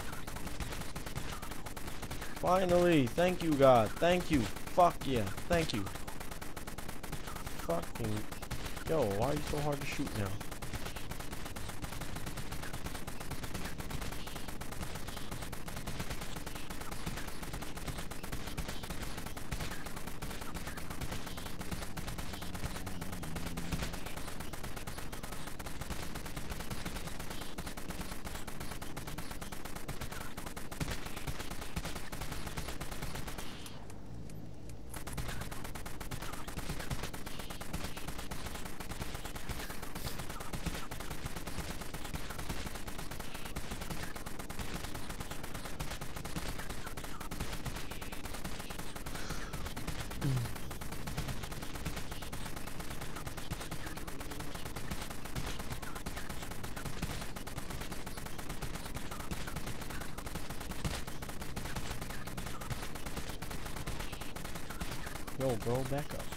Finally, thank you, God. Thank you. Fuck yeah. Thank you. Fucking. Yo, why are you so hard to shoot now? Yo, bro, back up.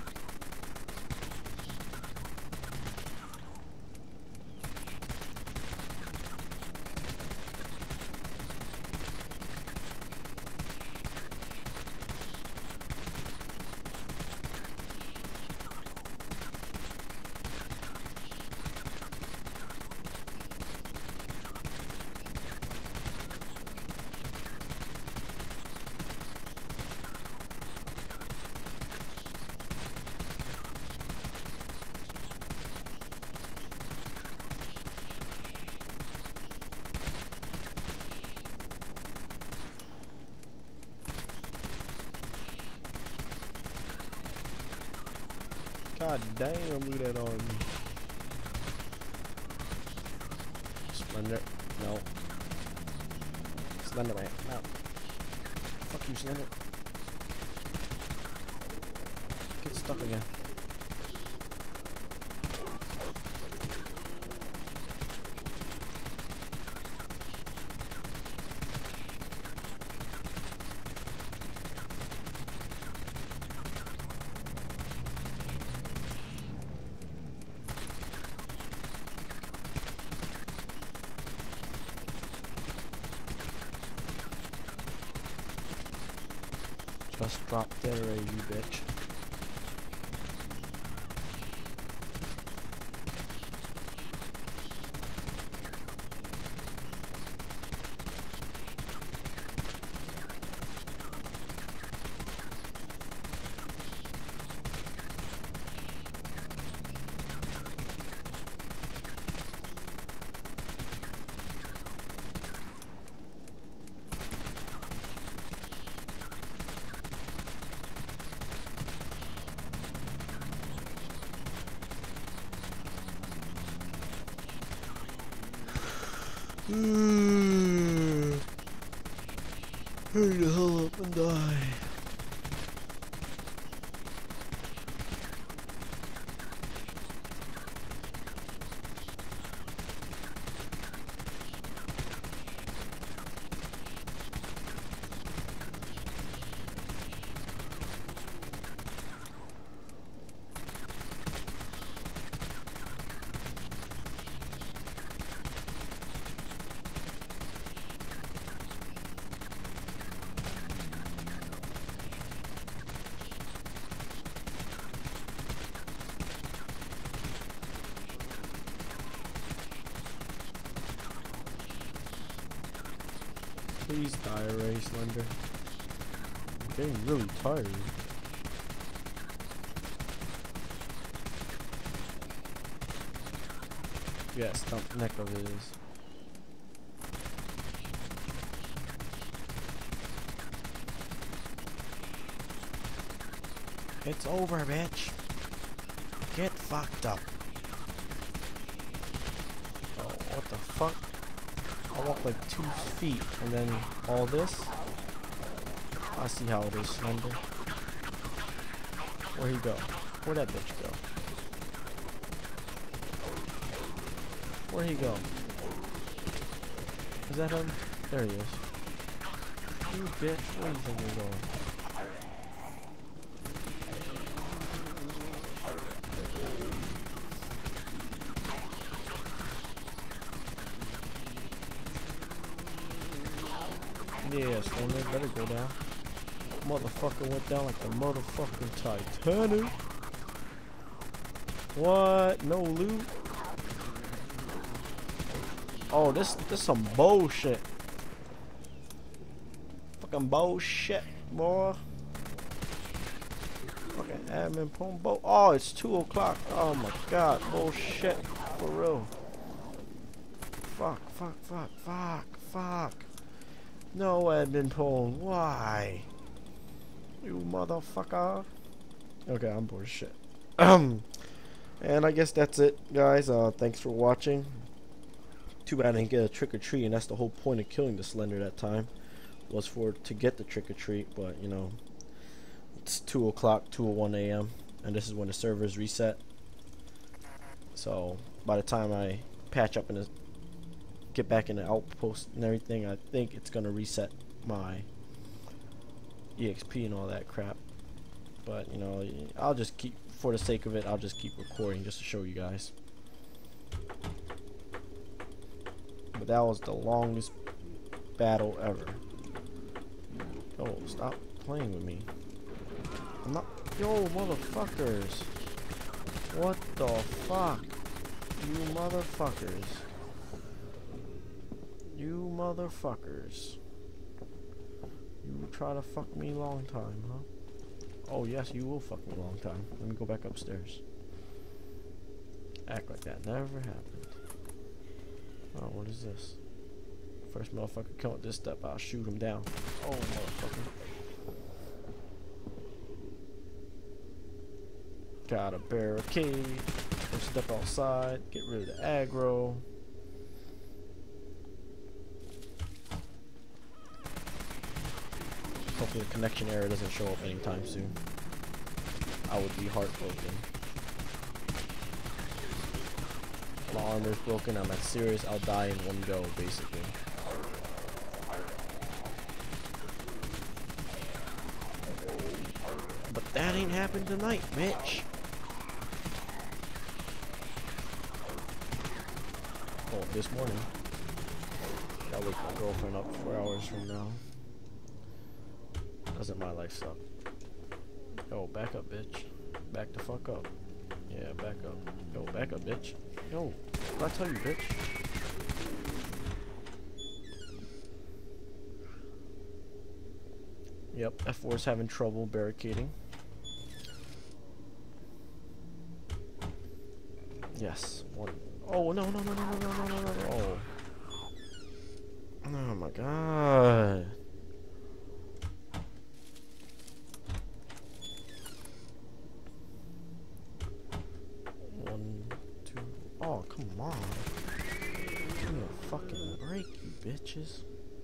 God damn, look at that on me. Slender. No. Slender man. No. Fuck you, Slender. Get stuck again. Just drop dead already, you bitch. Hurry the hell up and die. Please die already, Slender. I'm getting really tired. Yeah, stump neck of his. It's over, bitch. Get fucked up. Oh, what the fuck? I walk like 2 feet and then all this. I see how it is, Slender. Where'd he go? Where'd that bitch go? Where'd he go? Is that him? There he is. You bitch, where do you think you're going? Yeah, Slender, better go down. Motherfucker went down like the motherfucking Titanic. What? No loot? Oh, this some bullshit. Fucking bullshit, boy. Fucking admin pumbo. Oh, it's 2 o'clock. Oh my god, bullshit. For real. Fuck. No admin pong. Why? You motherfucker. Okay, I'm bored as shit. And I guess that's it, guys. Thanks for watching. Too bad I didn't get a trick or treat, and that's the whole point of killing the Slender that time, was to get the trick or treat. But you know, it's 2 o'clock, 2:01 a.m., and this is when the servers reset. So by the time I patch up and get back in the outpost and everything, I think it's gonna reset my EXP and all that crap. But you know, I'll just keep, for the sake of it, I'll just keep recording just to show you guys. But that was the longest battle ever. Oh, stop playing with me. I'm not. Yo, motherfuckers. What the fuck? You motherfuckers. You motherfuckers. You try to fuck me long time, huh? Oh, yes, you will fuck me long time. Let me go back upstairs. Act like that never happened. Oh, what is this? First motherfucker come up this step, I'll shoot him down. Oh, motherfucker. Got a barricade. First step outside. Get rid of the aggro. Hopefully the connection error doesn't show up anytime soon. I would be heartbroken. My armor's broken, I'm at serious, I'll die in one go, basically. But that ain't happened tonight, bitch. Oh, this morning. Gotta wake my girlfriend up 4 hours from now. Doesn't my life suck? Yo, back up, bitch. Back the fuck up. Yeah, back up. Yo, back up, bitch. Yo, what I tell you, bitch? Yep, F4's having trouble barricading. Yes, one. Oh, no. Oh. Oh my god. Oh, come on. Give me a fucking break, you bitches.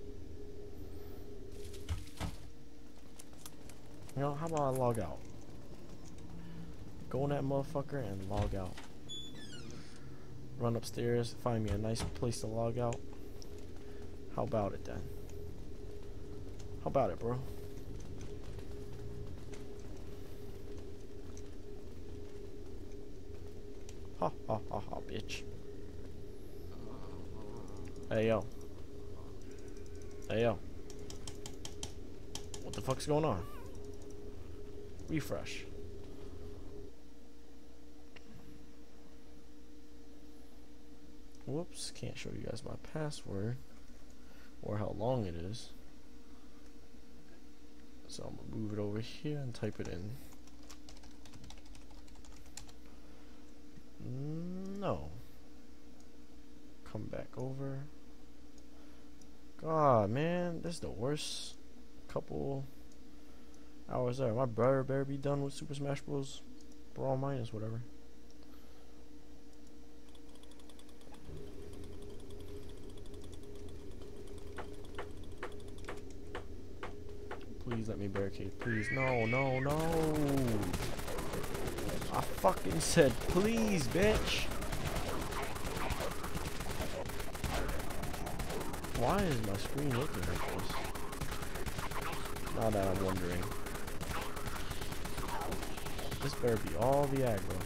You know, how about I log out? Go in that motherfucker and log out. Run upstairs, find me a nice place to log out. How about it then? How about it, bro? Ha, bitch. Hey, yo. Hey, yo. What the fuck's going on? Refresh. Whoops, can't show you guys my password or how long it is. So I'm gonna move it over here and type it in. No. Come back over. God, man, this is the worst couple hours there. My brother better be done with Super Smash Bros. Brawl Minus, whatever. Please let me barricade. Please, no. I fucking said please, bitch. Why is my screen looking like this? Now that I'm wondering. This better be all the aggro.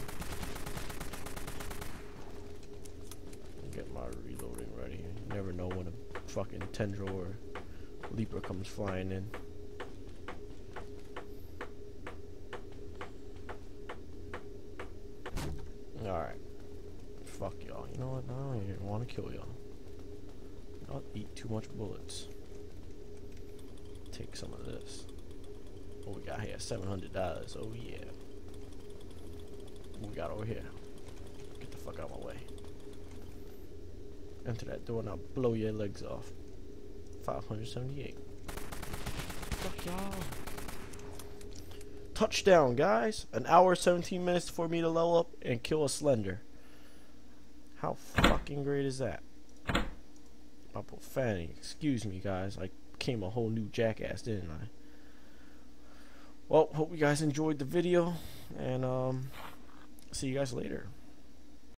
Get my reloading ready. You never know when a fucking tendril or Leaper comes flying in. Alright. Fuck y'all. You know what? I don't even want to kill y'all. Not eat too much bullets. Take some of this. What we got here? $700. Oh yeah. What we got over here? Get the fuck out of my way. Enter that door and I'll blow your legs off. 578. Fuck y'all. Touchdown, guys. An hour, 17 minutes for me to level up and kill a Slender. How fucking great is that? My profanity. Excuse me, guys. I became a whole new jackass, didn't I? Well, hope you guys enjoyed the video. And, see you guys later.